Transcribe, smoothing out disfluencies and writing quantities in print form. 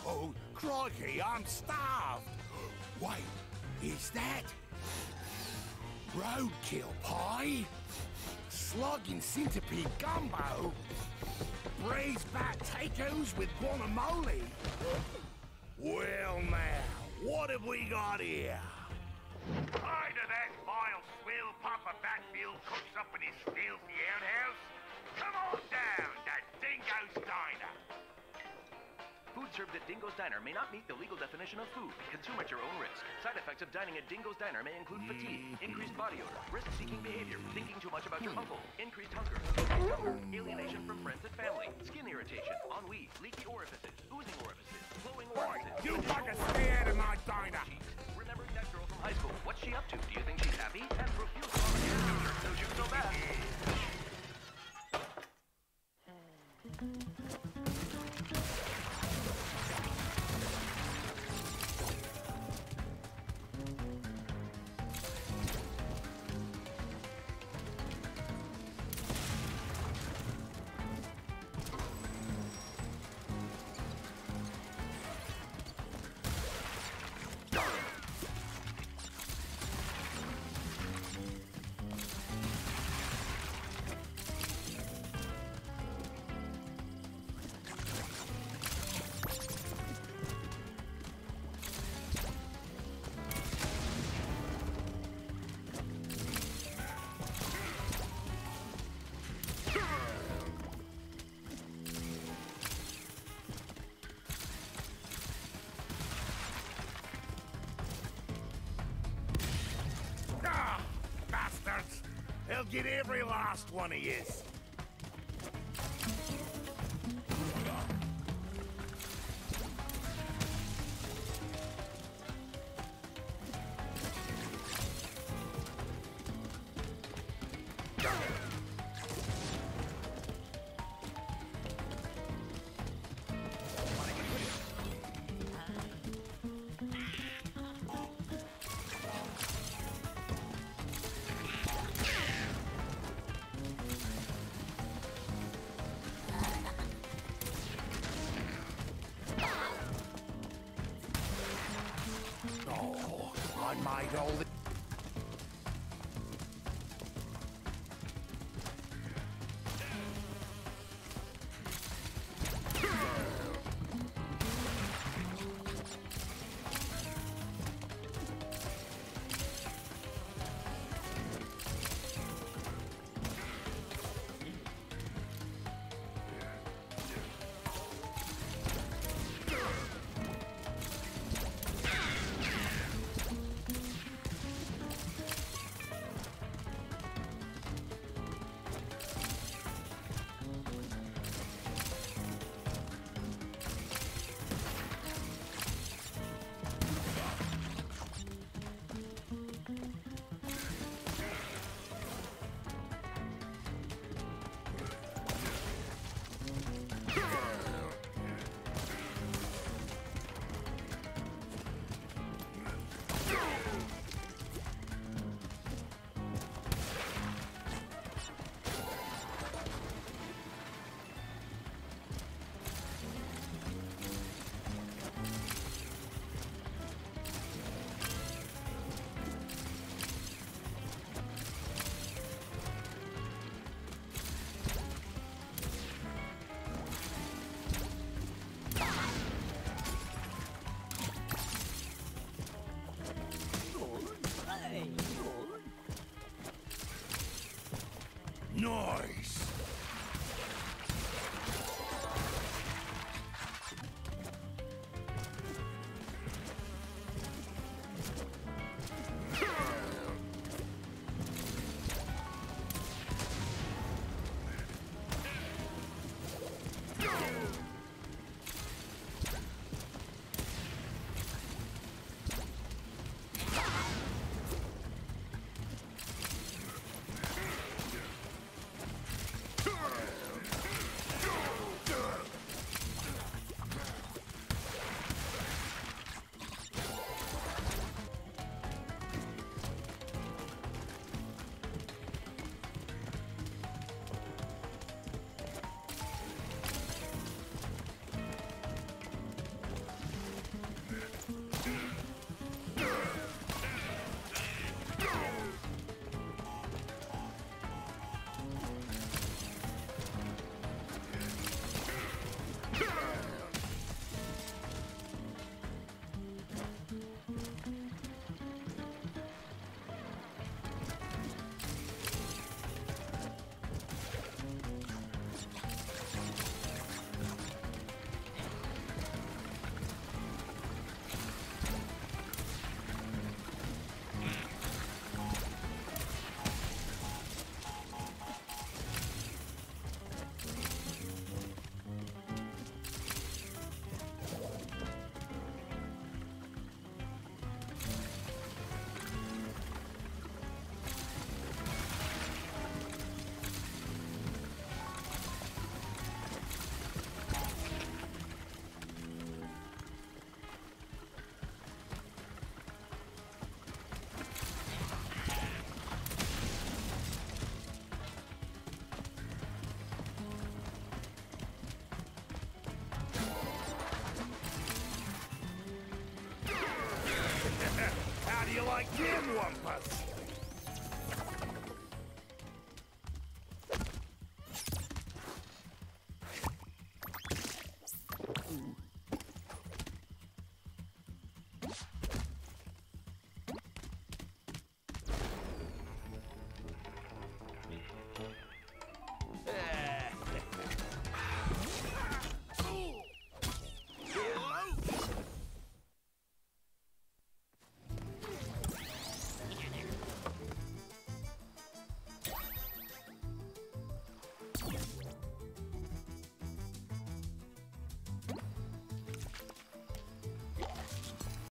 Oh, crikey, I'm starved. Wait, is that roadkill pie? Slug and centipede gumbo? Braised bat tacos with guacamole? Well now, what have we got here? Either that vile swill Papa Batfield cooks up in his filthy outhouse. Come on down to Dingo's Diner. Food served at Dingo's Diner may not meet the legal definition of food. Consume at your own risk. Side effects of dining at Dingo's Diner may include fatigue, increased body odor, risk-seeking behavior, thinking too much about your uncle, increased hunger, alienation from friends and family, skin irritation, ennui, leaky orifices, oozing orifices, flowing orifices. You fucking stay out of my diner! Remembering that girl from high school, what's she up to? Do you think she's happy? And profuse volunteer knows you so bad. They'll get every last one of yous. I made all the... Nice! Jim Wampus!